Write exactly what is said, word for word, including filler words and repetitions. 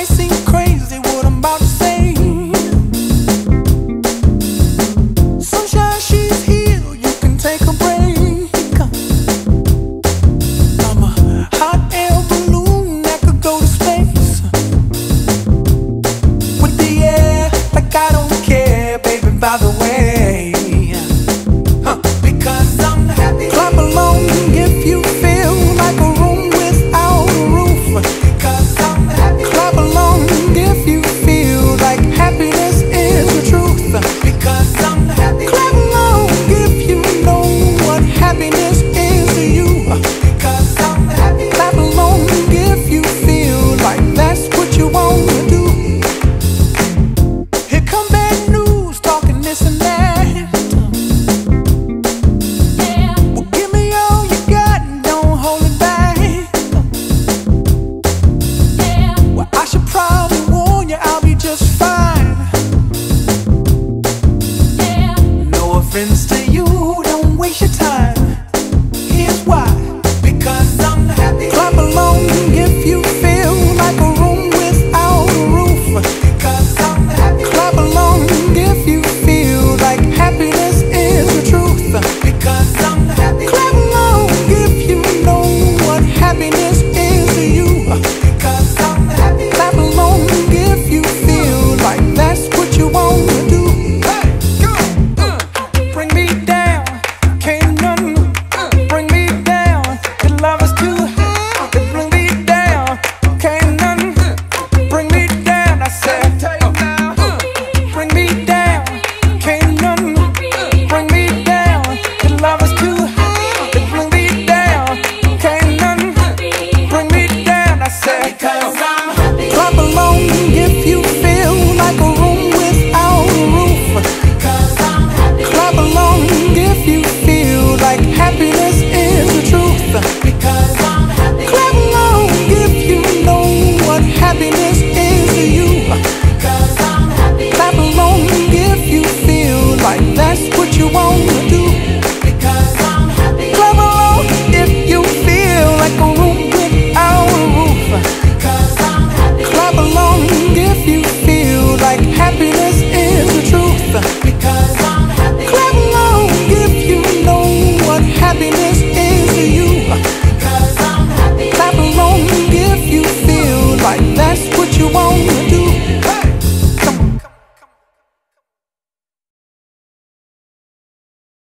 might seem crazy what I'm about to say. Sunshine, she's here, you can take a break. I'm a hot air balloon that could go to space with the air, like I don't care, baby, by the way. Huh. Because I'm happy. Clap along if you feel like a room without a roof. Because I'm happy. Clap along if you feel like happiness is the truth. Because I'm happy. Clap along if you know what happiness is to you. Because I'm happy. Clap along if you feel like that's what you want to do. Here come bad news, talking this and that. Yeah. Well, give me all you got and don't hold it back. Yeah. Well, I should probably warn you, I'll be just fine. Yeah. No offense to you, don't waste your time.